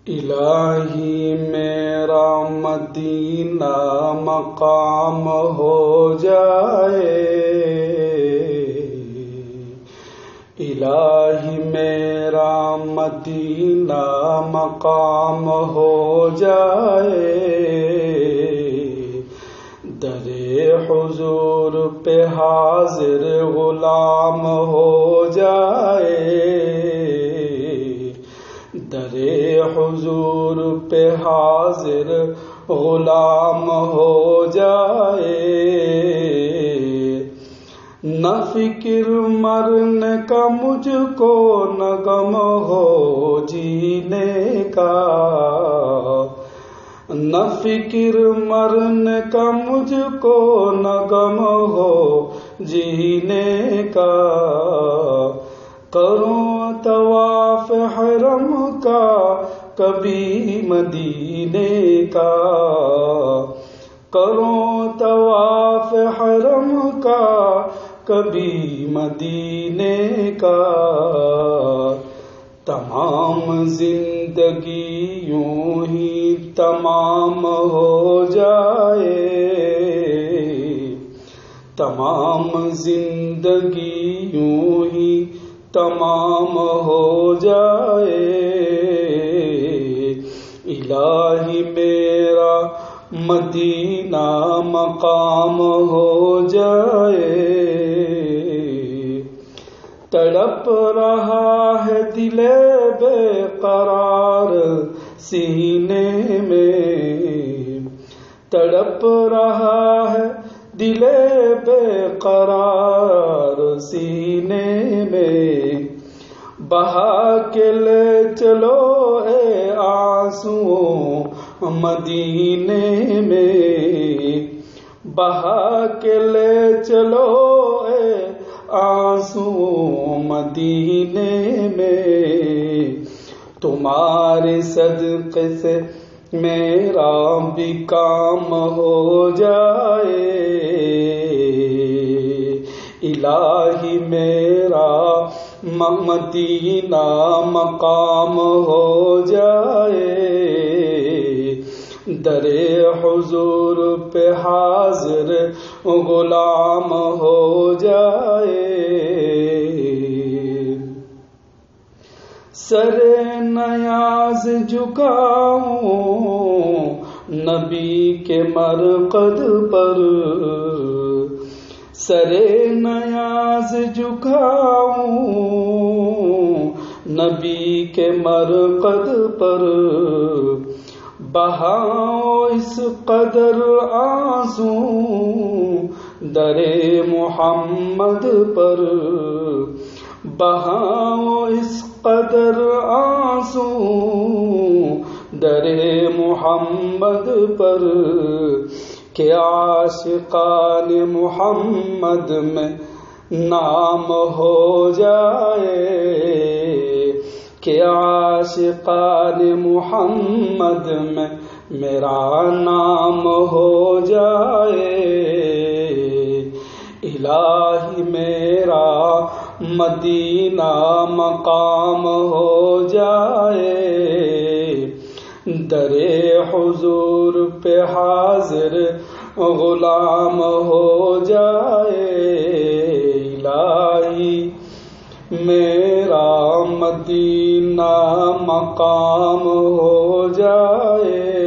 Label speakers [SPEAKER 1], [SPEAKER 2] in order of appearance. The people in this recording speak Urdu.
[SPEAKER 1] الہی میرا مدینہ مقام ہو جائے، الہی میرا مدینہ مقام ہو جائے، در حضور پہ حاضر غلام ہو جائے، در حضور پہ حاضر غلام ہو جائے، نہ فکر مرنے کا مجھ کو نہ غم ہو جینے کا، نہ فکر مرنے کا مجھ کو نہ غم ہو جینے کا، کروں طواف حرم کا کبھی مدینے کا، کروں طواف حرم کا کبھی مدینے کا، تمام زندگی یوں ہی تمام ہو جائے، تمام زندگی یوں ہی تمام ہو جائے، الہی میرا مدینہ مقام ہو جائے، تڑپ رہا ہے دل بے قرار سینے میں، تڑپ رہا ہے دل بے قرار سینے میں، بہا کے لے چلو اے آنسو مدینے میں، بہا کے لے چلو اے آنسو مدینے میں، تمہارے صدقے سے میرا بھی کام ہو جائے، الہی میرا مدینہ مقام ہو جائے، در حضور پہ حاضر غلام ہو جائے، سر نیاز جھکاؤں نبی کے مرقد پر، سر نیاز جھکاؤں نبی کے مرقد پر، بہاؤں اس قدر آنسو در محمد پر، بہاؤں اس قدر آنسو در محمد پر، کہ عاشقان محمد میں نام ہو جائے، کہ عاشقان محمد میں میرا نام ہو جائے، الہی میرا مدینہ مقام ہو جائے، در حضور پہ حاضر غلام ہو جائے، الہی میرا مدینہ مقام ہو جائے۔